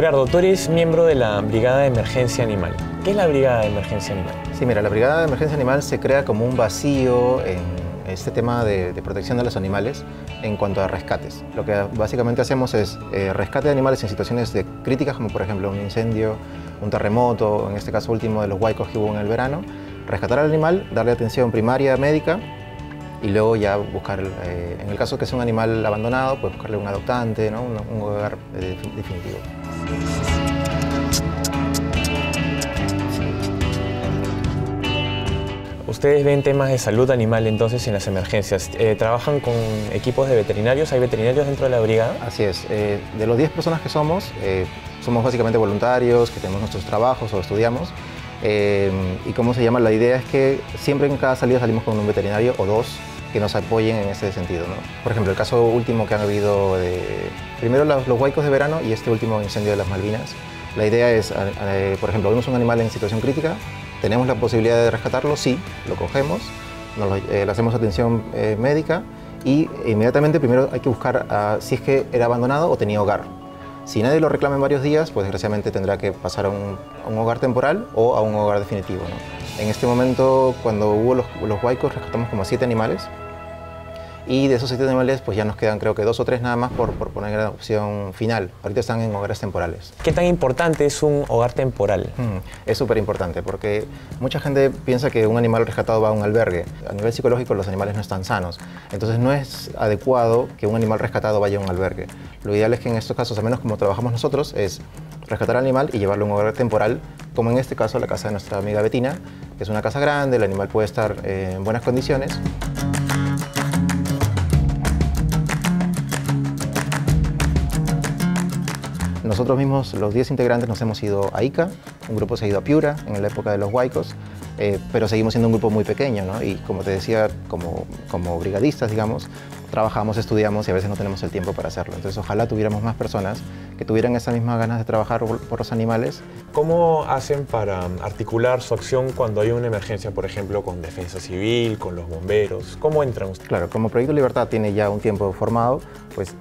Gerardo, tú eres miembro de la Brigada de Emergencia Animal. ¿Qué es la Brigada de Emergencia Animal? Sí, mira, la Brigada de Emergencia Animal se crea como un vacío en este tema de protección de los animales en cuanto a rescates. Lo que básicamente hacemos es rescate de animales en situaciones críticas, como por ejemplo un incendio, un terremoto, en este caso último de los huaicos que hubo en el verano. Rescatar al animal, darle atención primaria médica y luego ya buscar, en el caso que sea un animal abandonado, pues buscarle un adoptante, ¿no? un hogar definitivo. Ustedes ven temas de salud animal entonces en las emergencias. ¿Trabajan con equipos de veterinarios? ¿Hay veterinarios dentro de la brigada? Así es. De los 10 personas que somos básicamente voluntarios, que tenemos nuestros trabajos o estudiamos. Y cómo se llama, la idea es que siempre en cada salida salimos con un veterinario o dos que nos apoyen en ese sentido, ¿no? Por ejemplo, el caso último que han habido primero los huaicos de verano y este último incendio de las Malvinas. La idea es, por ejemplo, vemos un animal en situación crítica, ¿tenemos la posibilidad de rescatarlo? Sí, lo cogemos, le hacemos atención médica y inmediatamente primero hay que buscar si es que era abandonado o tenía hogar. Si nadie lo reclama en varios días, pues desgraciadamente tendrá que pasar a un hogar temporal o a un hogar definitivo, ¿no? En este momento, cuando hubo los huaicos, rescatamos como 7 animales y de esos 7 animales pues ya nos quedan creo que 2 o 3 nada más por poner la opción final. Ahorita están en hogares temporales. ¿Qué tan importante es un hogar temporal? Es súper importante porque mucha gente piensa que un animal rescatado va a un albergue. A nivel psicológico los animales no están sanos, entonces no es adecuado que un animal rescatado vaya a un albergue. Lo ideal es que en estos casos, al menos como trabajamos nosotros, es rescatar al animal y llevarlo a un hogar temporal, como en este caso la casa de nuestra amiga Betina, que es una casa grande, el animal puede estar en buenas condiciones. Nosotros mismos, los 10 integrantes, nos hemos ido a Ica, un grupo se ha ido a Piura en la época de los huaicos, pero seguimos siendo un grupo muy pequeño, ¿no? Y como te decía, como brigadistas, digamos, trabajamos, estudiamos y a veces no tenemos el tiempo para hacerlo. Entonces ojalá tuviéramos más personas que tuvieran esas mismas ganas de trabajar por los animales. ¿Cómo hacen para articular su acción cuando hay una emergencia, por ejemplo, con Defensa Civil, con los bomberos? ¿Cómo entran ustedes? Claro, como Proyecto Libertad tiene ya un tiempo formado, pues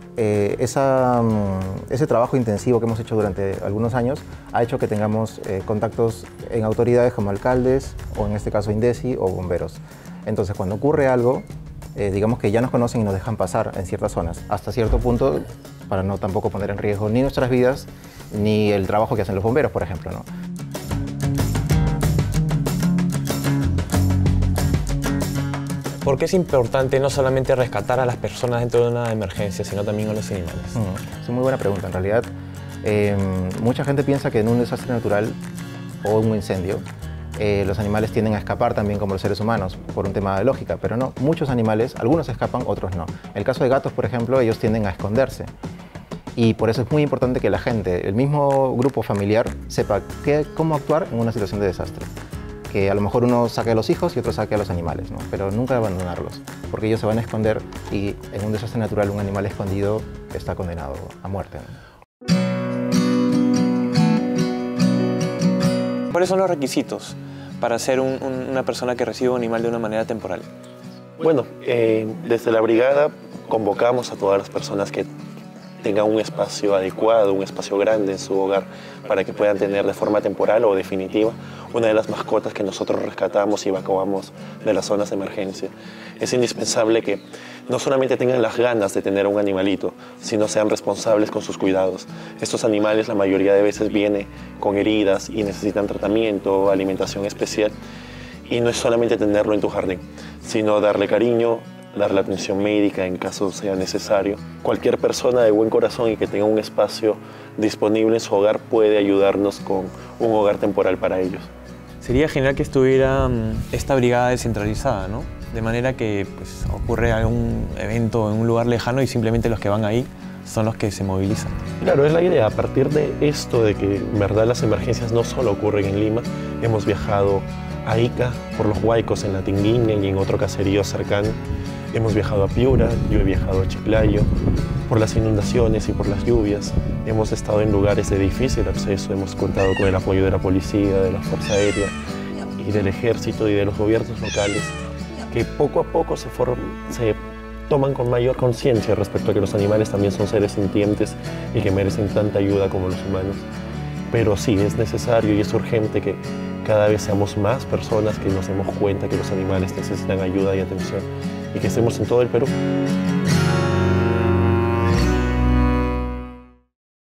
ese trabajo intensivo que hemos hecho durante algunos años ha hecho que tengamos contactos en autoridades como alcaldes o en este caso INDECI o bomberos. Entonces cuando ocurre algo, digamos que ya nos conocen y nos dejan pasar en ciertas zonas, hasta cierto punto, para no tampoco poner en riesgo ni nuestras vidas ni el trabajo que hacen los bomberos, por ejemplo, ¿no? ¿Por qué es importante no solamente rescatar a las personas dentro de una emergencia, sino también a los animales? Es una muy buena pregunta. En realidad, mucha gente piensa que en un desastre natural o un incendio, los animales tienden a escapar también como los seres humanos, por un tema de lógica, pero no. Muchos animales, algunos escapan, otros no. En el caso de gatos, por ejemplo, ellos tienden a esconderse. Y por eso es muy importante que la gente, el mismo grupo familiar, sepa cómo actuar en una situación de desastre. Que a lo mejor uno saque a los hijos y otro saque a los animales, ¿no? Pero nunca abandonarlos, porque ellos se van a esconder y en un desastre natural un animal escondido está condenado a muerte, ¿no? ¿Cuáles son los requisitos para ser una persona que recibe un animal de una manera temporal? Bueno, desde la brigada convocamos a todas las personas que tengan un espacio adecuado, un espacio grande en su hogar para que puedan tener de forma temporal o definitiva una de las mascotas que nosotros rescatamos y evacuamos de las zonas de emergencia. Es indispensable que no solamente tengan las ganas de tener un animalito, sino sean responsables con sus cuidados. Estos animales la mayoría de veces vienen con heridas y necesitan tratamiento, alimentación especial, y no es solamente tenerlo en tu jardín, sino darle cariño, darle atención médica en caso sea necesario. Cualquier persona de buen corazón y que tenga un espacio disponible en su hogar puede ayudarnos con un hogar temporal para ellos. Sería genial que estuviera esta brigada descentralizada, ¿no? De manera que pues, ocurre algún evento en un lugar lejano y simplemente los que van ahí son los que se movilizan. Claro, es la idea. A partir de esto, de que en verdad las emergencias no solo ocurren en Lima, hemos viajado a Ica por los huaicos en la Tinguiña y en otro caserío cercano. Hemos viajado a Piura, yo he viajado a Chiclayo, por las inundaciones y por las lluvias. Hemos estado en lugares de difícil acceso, hemos contado con el apoyo de la policía, de la Fuerza Aérea y del Ejército y de los gobiernos locales, que poco a poco se toman con mayor conciencia respecto a que los animales también son seres sintientes y que merecen tanta ayuda como los humanos. Pero sí, es necesario y es urgente que cada vez seamos más personas que nos demos cuenta que los animales necesitan ayuda y atención y que estemos en todo el Perú.